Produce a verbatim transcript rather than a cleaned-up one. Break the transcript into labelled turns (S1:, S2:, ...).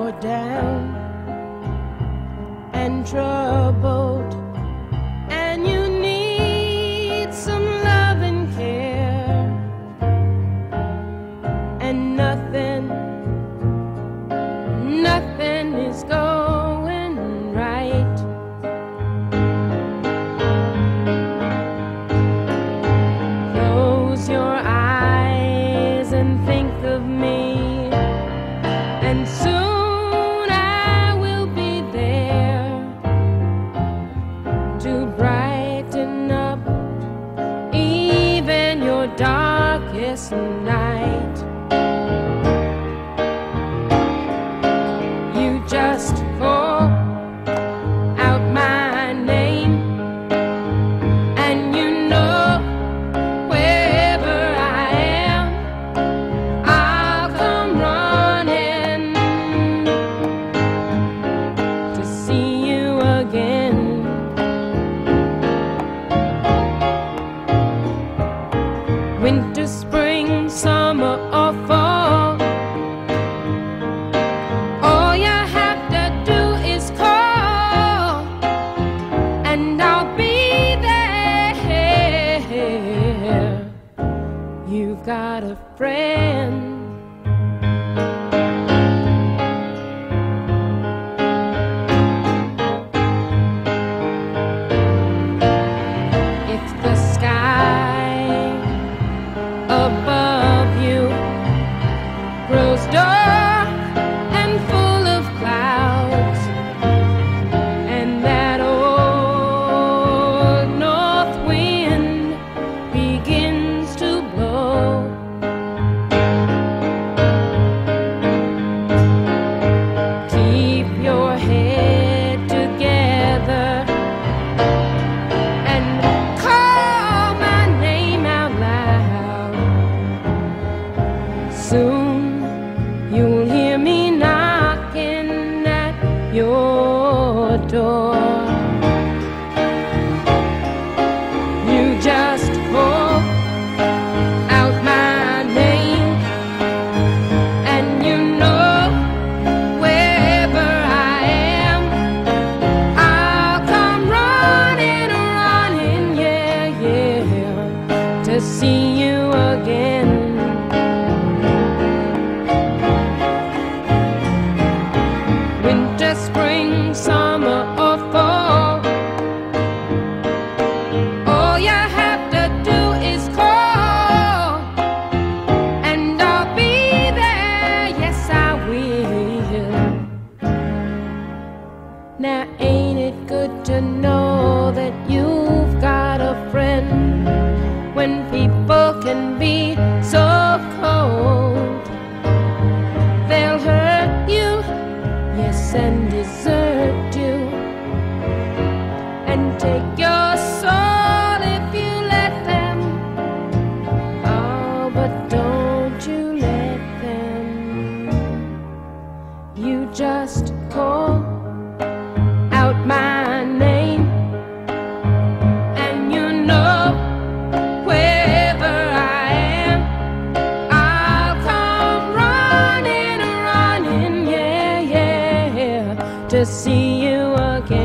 S1: you're down and troubled, and you need some love and care, and nothing, nothing is going right. Close your eyes and think of me, and soon I will be there to brighten up even your darkest night. You just call out my name, and you know wherever I am, I'll come running to see you again. Winter, spring, summer, or fall, all you have to do is call, and I'll be there. You've got a friend. If the sky above you grows dark and full of clouds, and that old north wind begins to blow, keep your head together and call my name out loud. Soon you'll hear me knocking at your door. You just call out my name, and you know wherever I am, I'll come running, running, yeah, yeah, to see you again. Winter, spring, summer, or fall, all you have to do is call, and I'll be there, yes I will. Now ain't it good to know that you've got a friend when people can be so cold? They'll hurt you, yes, and desert you, and take your soul if you let them. Oh, but don't you let them. You just call out my name, and you know wherever I am, I'll come running, running, yeah, yeah, to see you again.